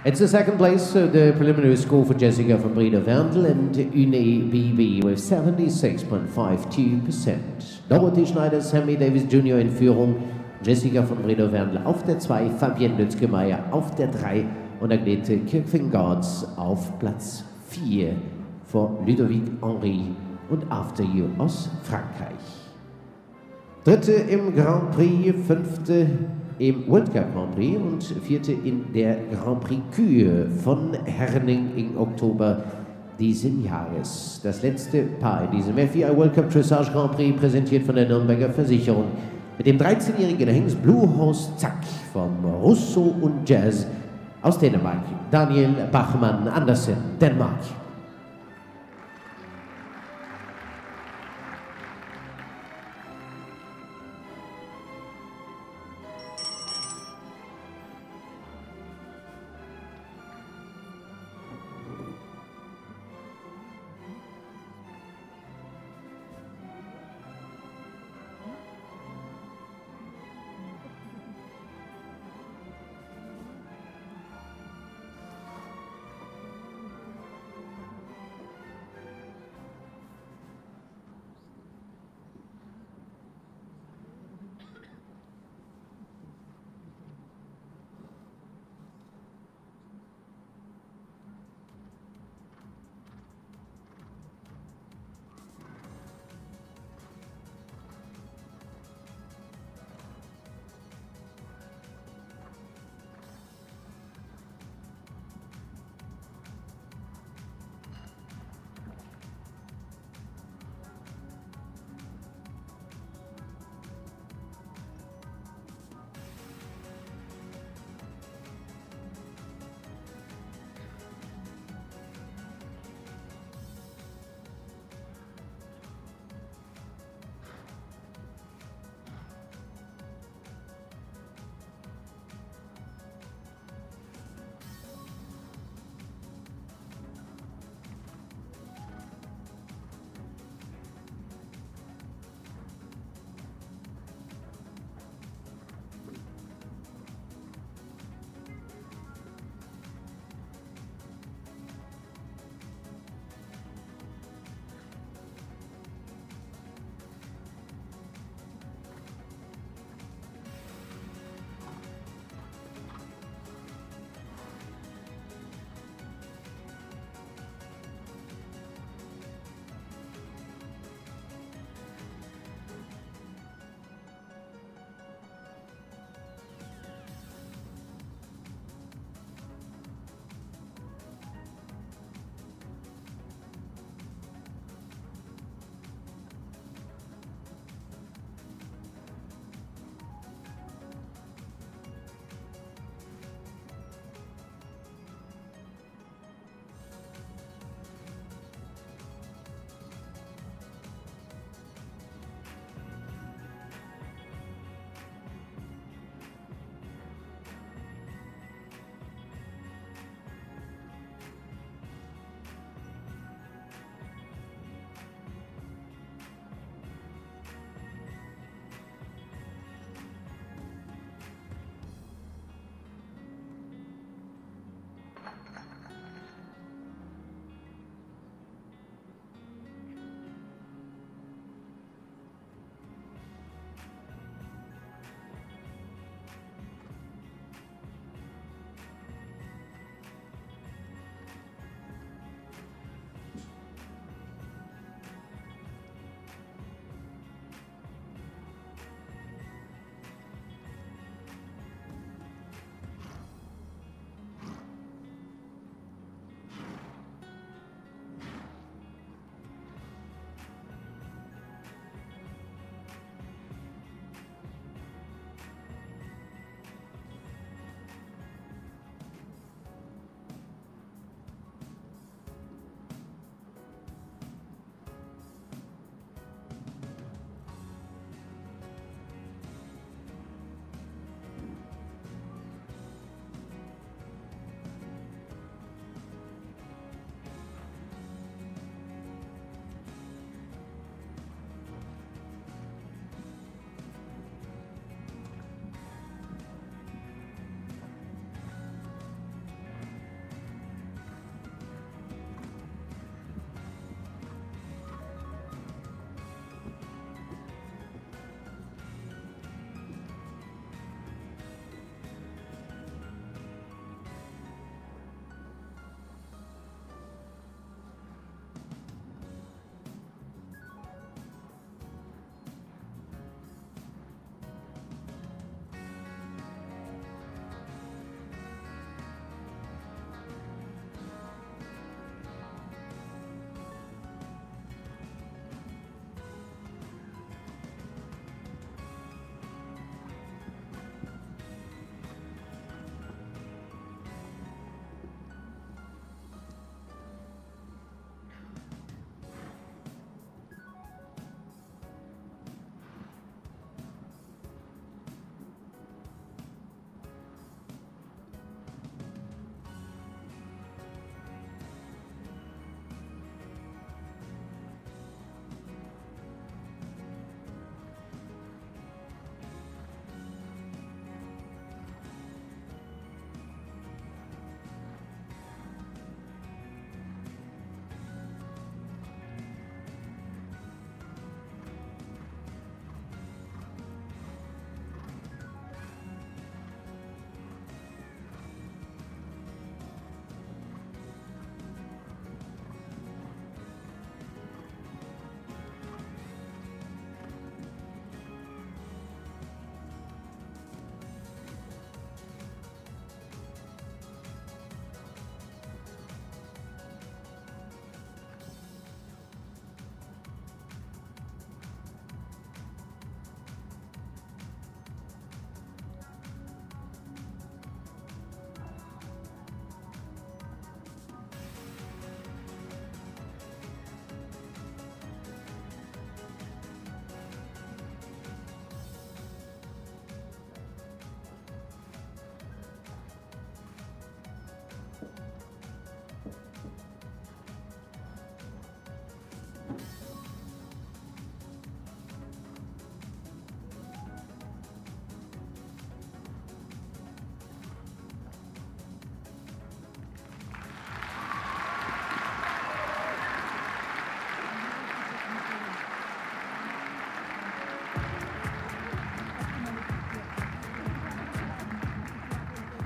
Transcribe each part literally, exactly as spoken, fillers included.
It's the second place, uh, the preliminary score for Jessica from Breda Wendel and Une B B with seventy-six point five two percent. Dorothy Schneider, Sammy Davis Junior in Führung, Jessica von Breda Wendel auf der zwei, Fabienne Lützke-Meyer auf der drei und Agnete Kirkving-Gards auf Platz vier vor Ludovic Henry und After You aus Frankreich. Dritte im Grand Prix, fünfte im World Cup Grand Prix und vierte in der Grand Prix Kür von Herning im Oktober diesen Jahres. Das letzte Paar in diesem F I A World Cup Dressage Grand Prix, präsentiert von der Nürnberger Versicherung, mit dem dreizehnjährigen Hengst Blue Horse Zack vom Russo und Jazz aus Dänemark, Daniel Bachmann Andersen, Dänemark.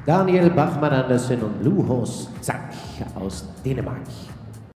Daniel Bachmann Andersen und Blue Horse Zack aus Dänemark.